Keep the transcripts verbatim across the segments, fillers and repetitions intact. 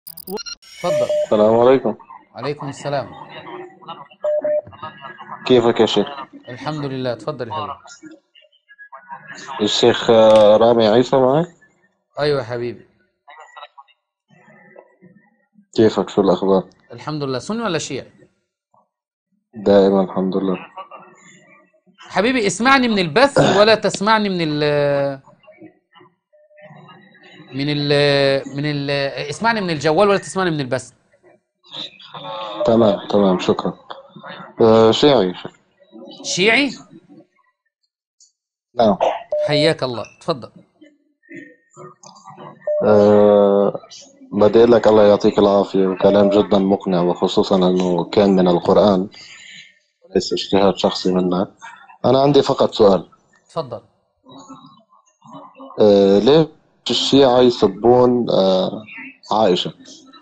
اتفضل. السلام عليكم. عليكم السلام. كيفك يا شيخ؟ الحمد لله. اتفضل يا حبيبي. الشيخ آه، رامي عيسى معك؟ ايوه يا حبيبي. كيفك، شو الأخبار؟ الحمد لله. سني ولا شيعي؟ دائما الحمد لله. حبيبي اسمعني من البث ولا تسمعني من ال من ال من ال اسمعني من الجوال ولا تسمعني من البث. تمام تمام، شكرا. آه شيعي شيخ. شيعي. نعم. حياك الله. اتفضل. آه بدي أقول لك الله يعطيك العافية، وكلام جدا مقنع، وخصوصا أنه كان من القرآن ليس اجتهاد شخصي منك. أنا عندي فقط سؤال. اتفضل. آه ليش الشيعة يسبون آه عائشة؟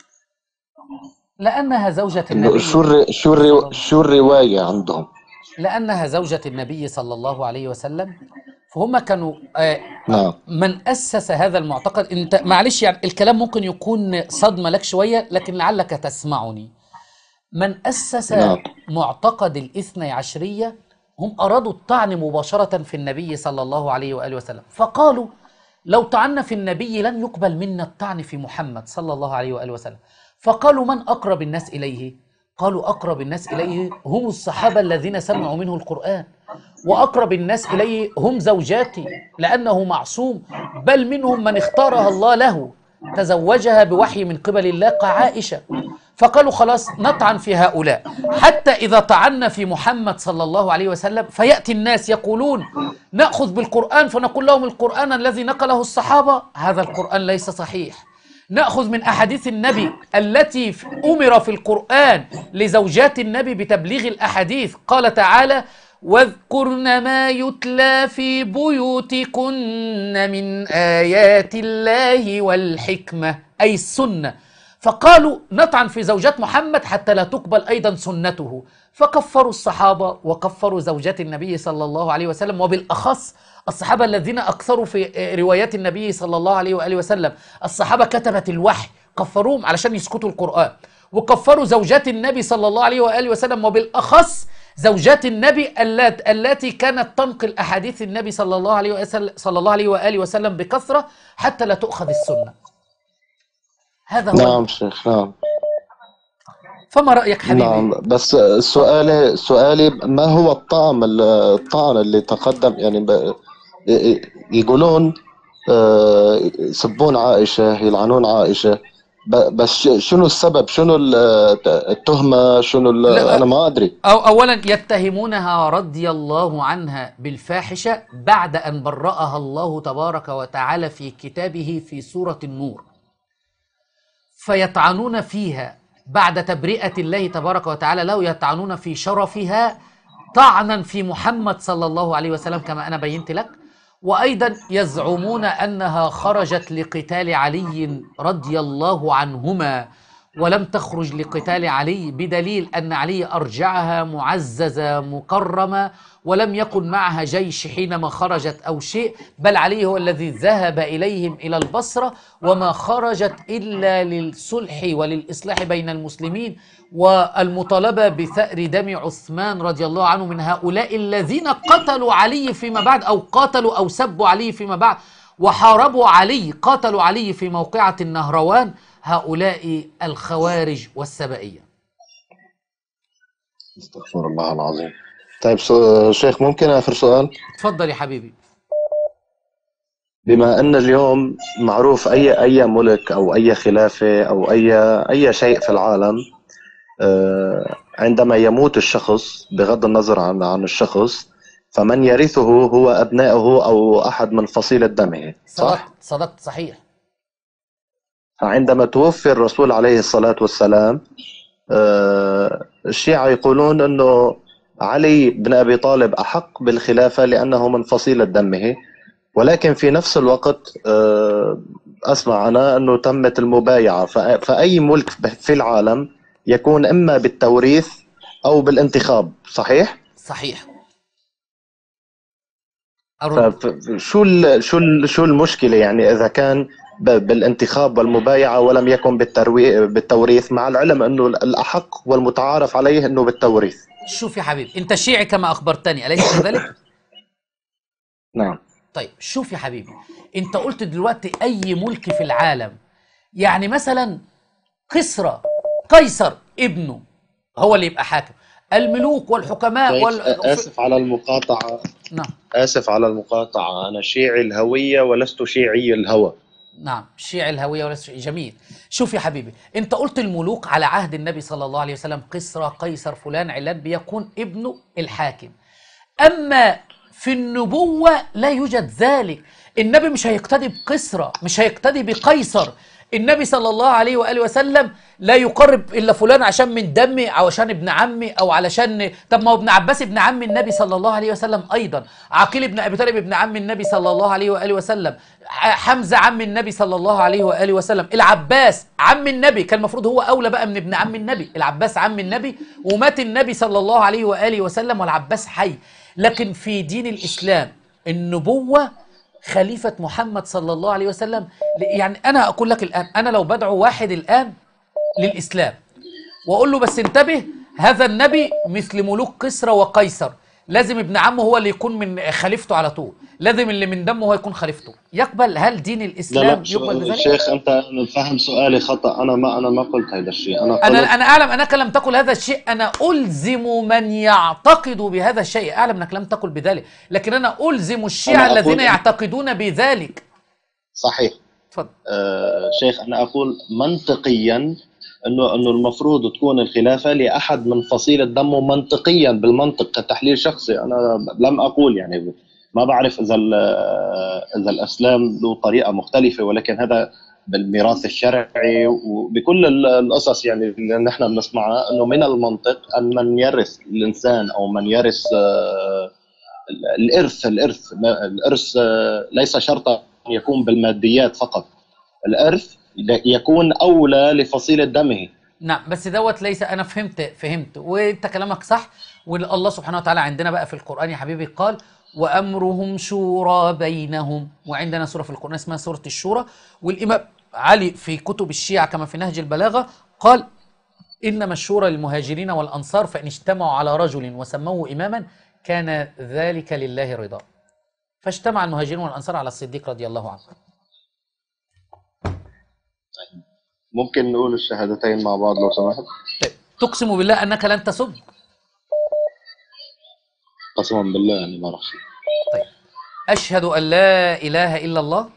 لأنها زوجة إنه شو النبي الر... شو الر... صلى الله شو الرواية عندهم؟ لأنها زوجة النبي صلى الله عليه وسلم. فهم كانوا آه، نعم من أسس هذا المعتقد. أنت معلش يعني الكلام ممكن يكون صدمة لك شوية، لكن لعلك تسمعني. من أسس نعم. معتقد الاثني عشرية هم أرادوا الطعن مباشرة في النبي صلى الله عليه وآله وسلم، فقالوا لو طعنا في النبي لن يقبل منا الطعن في محمد صلى الله عليه وآله وسلم. فقالوا من أقرب الناس إليه؟ قالوا أقرب الناس إليه هم الصحابة الذين سمعوا منه القرآن، وأقرب الناس إليه هم زوجاتي لأنه معصوم، بل منهم من اختارها الله له، تزوجها بوحي من قبل الله كعائشة. فقالوا خلاص نطعن في هؤلاء، حتى إذا طعنا في محمد صلى الله عليه وسلم فيأتي الناس يقولون نأخذ بالقرآن، فنقول لهم القرآن الذي نقله الصحابة هذا القرآن ليس صحيح. نأخذ من أحاديث النبي التي أمر في القرآن لزوجات النبي بتبليغ الأحاديث، قال تعالى واذكرن ما يتلى في بيوتكن من آيات الله والحكمة، أي السنة. فقالوا نطعن في زوجات محمد حتى لا تقبل أيضا سنته، فكفروا الصحابة وكفروا زوجات النبي صلى الله عليه وسلم، وبالأخص الصحابة الذين أكثروا في روايات النبي صلى الله عليه وآله وسلم. الصحابة كتبت الوحي كفروهم علشان يسكتوا القرآن، وكفروا زوجات النبي صلى الله عليه وآله وسلم، وبالأخص زوجات النبي التي كانت تنقل أحاديث النبي صلى الله عليه وسلم صلى الله عليه وآله وسلم بكثرة حتى لا تؤخذ السنة. هذا هو نعم الم... شيخ نعم. فما رأيك حبيبي؟ نعم، بس سؤالي سؤالي ما هو الطعن الطعن اللي تقدم، يعني ب- يقولون آه، يسبون عائشة، يلعنون عائشة، ب- بس ش- شنو السبب، شنو ال- التهمة، شنو ال- أنا لا، ما أدري. أو أولا يتهمونها رضي الله عنها بالفاحشة بعد أن برأها الله تبارك وتعالى في كتابه في سورة النور، فيطعنون فيها بعد تبرئة الله تبارك وتعالى له، يطعنون في شرفها طعنا في محمد صلى الله عليه وسلم كما أنا بينت لك. وأيضا يزعمون أنها خرجت لقتال علي رضي الله عنهما ولم تخرج لقتال علي، بدليل أن علي أرجعها معززة مكرمة ولم يكن معها جيش حينما خرجت أو شيء، بل علي هو الذي ذهب إليهم إلى البصرة، وما خرجت إلا للصلح وللإصلاح بين المسلمين والمطالبة بثأر دم عثمان رضي الله عنه من هؤلاء الذين قتلوا علي فيما بعد، أو قاتلوا أو سبوا علي فيما بعد وحاربوا علي، قاتلوا علي في موقعة النهروان، هؤلاء الخوارج والسبائية. استغفر الله العظيم. طيب سو- شيخ، ممكن آخر سؤال؟ تفضل يا حبيبي. بما أن اليوم معروف أي أي ملك أو أي خلافة أو أي أي شيء في العالم، آه، عندما يموت الشخص بغض النظر عن عن الشخص، فمن يرثه هو أبنائه أو أحد من فصيلة دمه، صدقت صح؟ صدقت صحيح. فعندما توفي الرسول عليه الصلاة والسلام، آه، الشيعة يقولون أنه علي بن أبي طالب أحق بالخلافة لأنه من فصيلة دمه، ولكن في نفس الوقت آه، أسمع أنا أنه تمت المبايعة، فأ- فأي ملك في العالم يكون إما بالتوريث أو بالانتخاب، صحيح؟ صحيح. أرد. فشو ال- شو ال- شو المشكلة، يعني إذا كان ب- بالانتخاب والمبايعة ولم يكن بالتروي بالتوريث، مع العلم أنه الأحق والمتعارف عليه أنه بالتوريث. شوف يا حبيبي، انت شيعي كما اخبرتني، اليس كذلك؟ نعم. طيب شوف يا حبيبي، انت قلت دلوقتي اي ملك في العالم، يعني مثلا كسرى قيصر ابنه هو اللي يبقى حاكم. الملوك والحكماء شيخ وال... آسف على المقاطعة، نعم آسف على المقاطعة، أنا شيعي الهوية ولست شيعي الهوى. نعم شيعي الهوية ولا شيعي. جميل. شوف يا حبيبي، انت قلت الملوك على عهد النبي صلى الله عليه وسلم كسرى قيصر فلان علان بيكون ابنه الحاكم. أما في النبوة لا يوجد ذلك. النبي مش هيقتدي بقسرى، مش هيقتدي بقيصر. النبي صلى الله عليه وآله وسلم لا يقرب إلا فلان عشان من دمي أو عشان ابن عمي أو علشان، طب ما هو ابن عباس ابن عم النبي صلى الله عليه وسلم أيضا، عقيل ابن أبي طالب ابن عم النبي صلى الله عليه وآله وسلم، حمزة عم النبي صلى الله عليه وآله وسلم، العباس عم النبي، كان المفروض هو أولى بقى من ابن عم النبي. العباس عم النبي ومات النبي صلى الله عليه وآله وسلم والعباس حي. لكن في دين الإسلام النبوة خليفة محمد صلى الله عليه وسلم. يعني أنا أقول لك الآن، أنا لو بدعو واحد الآن للإسلام وأقول له بس انتبه، هذا النبي مثل ملوك كسرى وقيصر، لازم ابن عمه هو اللي يكون من خليفته على طول، لازم اللي من دمه هو يكون خليفته، يقبل؟ هل دين لا الإسلام لا يقبل بذلك؟ شيخ، أنت فهم سؤالي خطأ. أنا ما أنا ما قلت هذا الشيء. أنا أنا قلت أنا أعلم أنك لم تقل هذا الشيء، أنا ألزم من يعتقد بهذا الشيء، أعلم أنك لم تقل بذلك، لكن أنا ألزم الشيعة أنا الذين أقول يعتقدون بذلك. صحيح. تفضل. آه شيخ، أنا أقول منطقيا انه انه المفروض تكون الخلافه لاحد من فصيله دمه، منطقيا بالمنطق كتحليل شخصي. انا لم اقول يعني، ما بعرف اذا اذا الاسلام له طريقه مختلفه، ولكن هذا بالميراث الشرعي وبكل القصص يعني اللي نحن بنسمعها، انه من المنطق ان من يرث الانسان او من يرث الارث الارث الارث ليس شرطا ان يكون بالماديات فقط، الارث يكون اولى لفصيله دمه. نعم بس دوت ليس، انا فهمت فهمت وانت كلامك صح. والله سبحانه وتعالى عندنا بقى في القرآن يا حبيبي قال وامرهم شورى بينهم، وعندنا سورة في القرآن اسمها سورة الشورى. والامام علي في كتب الشيعة كما في نهج البلاغة قال انما الشورى للمهاجرين والانصار، فان اجتمعوا على رجل وسموه اماما كان ذلك لله رضا. فاجتمع المهاجرين والانصار على الصديق رضي الله عنه. ممكن نقول الشهادتين مع بعض لو سمحت؟ طيب تقسم بالله انك لن تسب؟ قسما بالله يعني ما راح. طيب اشهد ان لا اله الا الله.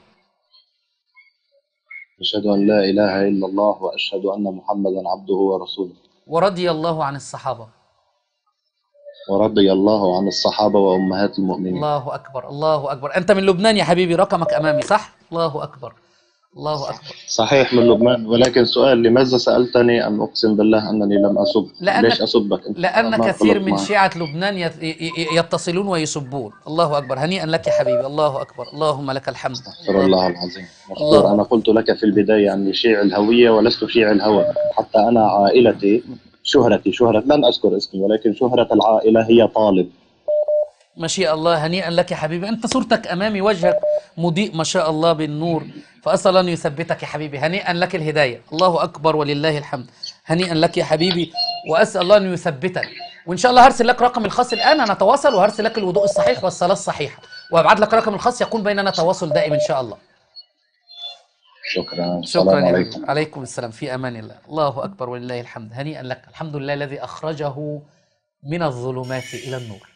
اشهد ان لا اله الا الله واشهد ان محمدا عبده ورسوله. ورضي الله عن الصحابه. ورضي الله عن الصحابه وامهات المؤمنين. الله اكبر الله اكبر. انت من لبنان يا حبيبي، رقمك امامي صح؟ الله اكبر الله اكبر. صحيح من لبنان، ولكن سؤال، لماذا سألتني أن أقسم بالله أنني لم أسب؟ لأن ليش أسبك أنت؟ لأن كثير من شيعة لبنان يتصلون ويسبون. الله أكبر، هنيئا لك يا حبيبي. الله أكبر، اللهم لك الحمد. استغفر الله العظيم. مشكور. أنا قلت لك في البداية أني شيعي الهوية ولست شيعي الهوى، حتى أنا عائلتي شهرتي شهرة، لن أذكر اسمي، ولكن شهرة العائلة هي طالب. ما شاء الله، هنيئا لك يا حبيبي. أنت صورتك أمامي، وجهك مضيء ما شاء الله بالنور، فأسأل أن يثبتك يا حبيبي. هنيئا لك الهداية. الله أكبر ولله الحمد. هنيئا لك يا حبيبي، وأسأل الله أن يثبتك. وإن شاء الله هرسل لك رقم الخاص الآن، أنا أتواصل وهرسل لك الوضوء الصحيح والصلاة الصحيحة، وأبعت لك رقم الخاص يكون بيننا تواصل دائم إن شاء الله. شكرا. شكرا السلام يا عليكم. حبيبي. عليكم السلام، في أمان الله. الله أكبر ولله الحمد. هنيئا لك. الحمد لله الذي أخرجه من الظلمات إلى النور.